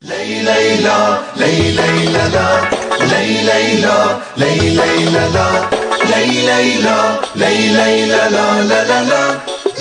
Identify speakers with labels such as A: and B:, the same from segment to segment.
A: لي ليلى لي ليلى لا لي ليلى لي ليلى لا لي ليلى لي ليلى لا لا لا لا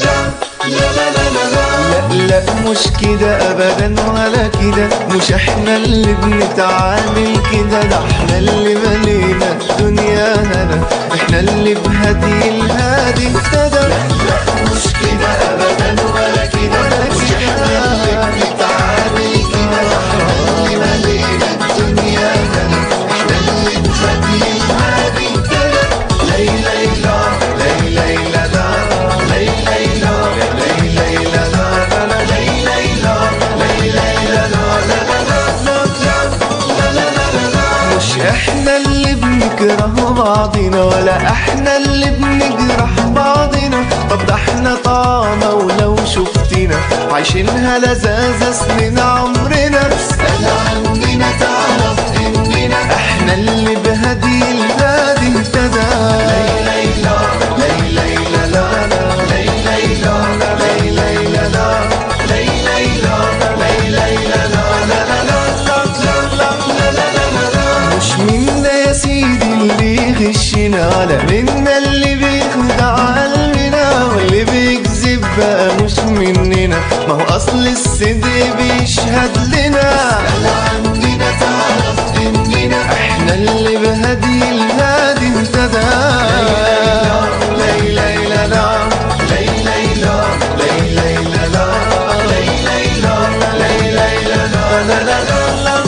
B: لا مش كده ابدا ولا كده، مش احنا اللي بنتعامل كده، ده احنا اللي ملينا الدنيا هنا، احنا اللي بهدي الهادي اهتدى.
A: لا مش كده ابدا ولا كده، مش احنا اللي بنتعامل كده، ده احنا اللي ملينا الدنيا هنا، احنا اللي بهدي الهادي اهتدى. لي ليلى لي ليلى لا لي ليلى لي ليلى لا
B: احنا اللي بنكره بعضنا ولا احنا اللي بنجرح بعضنا، طب ده احنا طعمة ولو شفتنا عايشينها لذاذة سنين عمرنا،
A: اسأل عننا تعرف اننا
B: احنا اللي بهدي الهادي اهتدى.
A: لي ليلى لي ليلى لا لي ليلى لي ليلى لا لي ليلى لي ليلى لا لا لا لا
B: مش منا يا سيدي اللي يغشنا، ولا منا اللي بيخدع قلبنا، واللي بيكذب بقى مش مننا، ما هو اصل الصدق بيشهد لنا.
A: اسأل عننا تعرف اننا
B: احنا اللي بهدي الهادي اهتدى.
A: لي ليلى لا لي ليلى لي ليلى لا لي ليلى لي ليلى لا لا لا لا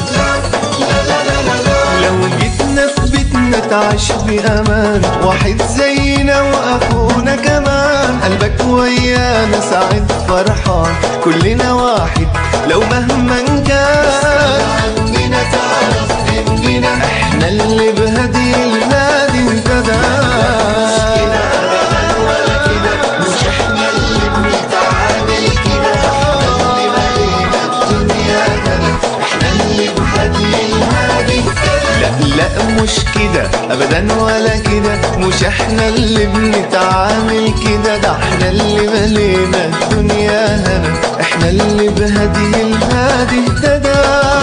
B: لو جيتنا في بيتنا تعيش بأمان، واحد زينا وأخونا كمان، قلبك ويانا سعيد فرحان، كلنا واحد لو مهما كان.
A: عننا تعرف اننا
B: احنا اللي بهدي الهادي اهتدى.
A: كده ابدا ولا كده، مش احنا اللي بنتعامل كده، احنا اللي مالينا الدنيا هنا، احنا اللي بهدي الهادي.
B: لا مش كده ابدا ولا كده، مش احنا اللي بنتعامل كده، ده احنا اللي ملينا الدنيا هنا، احنا اللي بهدي الهادي اهتدى.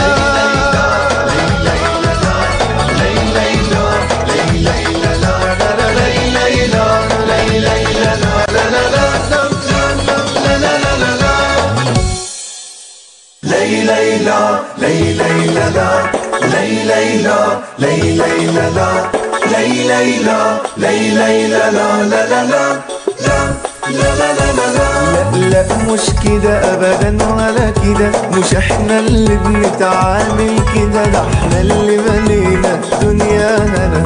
A: لي ليلى لي ليلى لا لي ليلى لي ليلى لا لي ليلى لي ليلى لا لا لا لا
B: لا مش كده ابدا ولا كده، مش احنا اللي بنتعامل كده، ده احنا اللي ملينا الدنيا هنا،